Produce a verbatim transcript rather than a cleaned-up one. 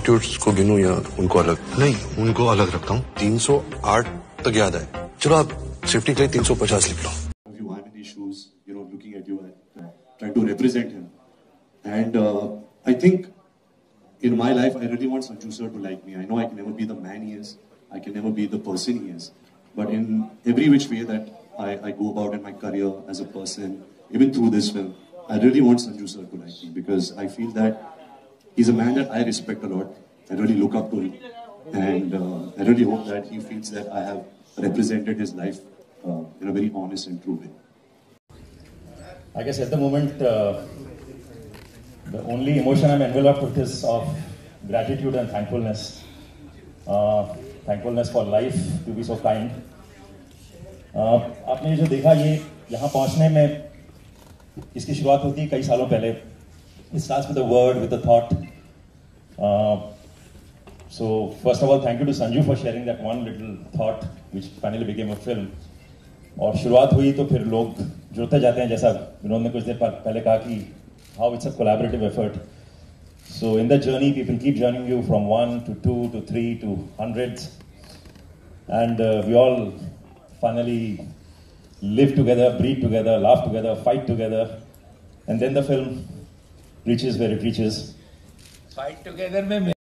ग्रेटिट्यूड्स को गिनूं या उनको अलग? नहीं, उनको अलग रखता हूँ. तीन सौ आठ तक याद है. चलो आप सेफ्टी के लिए तीन सौ पचास लिख लो. I'm in his shoes, you know, looking at you and uh, trying to represent him. And uh, I think in my life, I really want Sanju sir to like me. I know I can never be the man he is. I can never be the person he is. But in every which way that I, I go about in my career as a person, even through this film, I really want Sanju sir to like me because I feel that he's a man that I respect a lot. I really look up to him. And uh, I really hope that he feels that I have represented his life uh, in a very honest and true way. I guess at the moment, uh, the only emotion I'm enveloped with is of gratitude and thankfulness. Uh, thankfulness for life, to be so kind. Uh, आपने जो देखा ये यहाँ पहुँचने में इसकी शुरुआत होती है कई सालों पहले. It starts with a word, with a thought. Uh, so first of all, thank you to Sanju for sharing that one little thought, which finally became a film. और शुरुआत हुई तो फिर लोग जुड़ते जाते हैं, जैसा विनोद ने कुछ देर पहले कहा कि how it's a collaborative effort. So in the journey, people keep joining you from one to two to three to hundreds, and uh, we all finally live together, breathe together, laugh together, fight together, and then the film reaches where it reaches. Fight together में